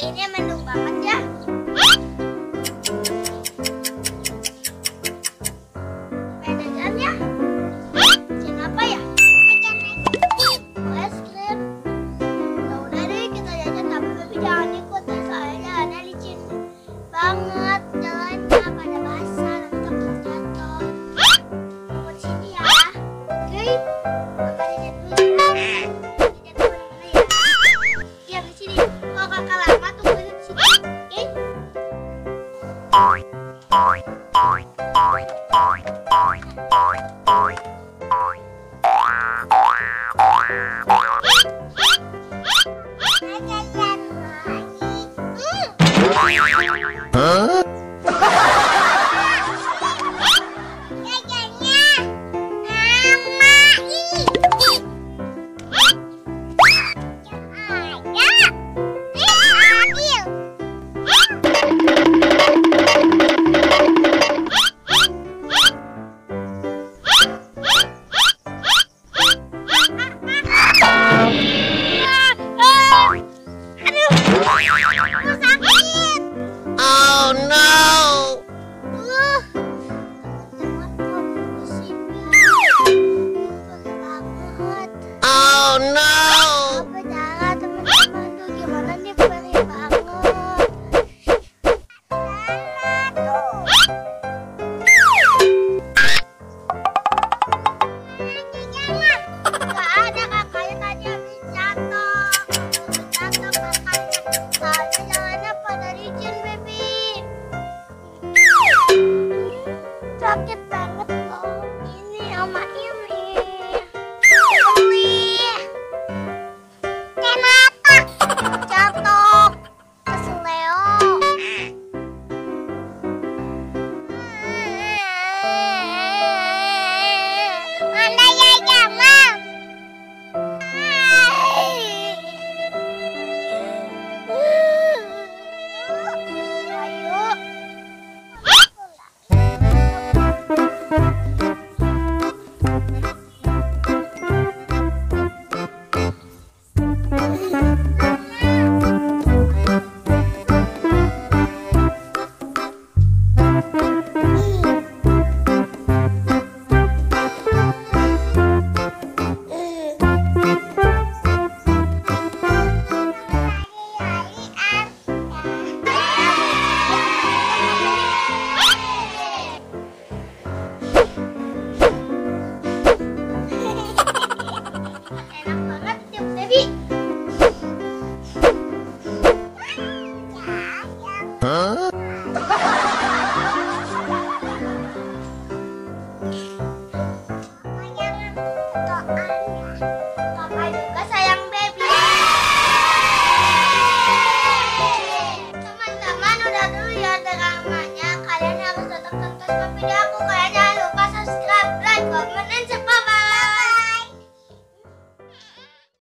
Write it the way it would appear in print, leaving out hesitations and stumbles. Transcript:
ini mendung banget ya. Pengen ya? Jajan apa ya? Oh, es krim. Ya udah deh kita jajan, tapi Baby jangan ikut ya, soalnya ada licin banget jalannya, pada basah nanti takut jatuh. Tunggu di sini ya. Oke, kakak jajan dulu. Jajan kemana-mana ya. Diam di sini. Kalau kakak lama tunggu di sini. Sakit banget loh ini sama ini. Kenapa? Jatuh keseleo. Mana ya Jamal? Ayo. Kakak juga sayang Baby. Teman-teman udah dulu ya dramanya. Kalian harus tetap tonton video aku. Kalian jangan lupa subscribe, like, comment,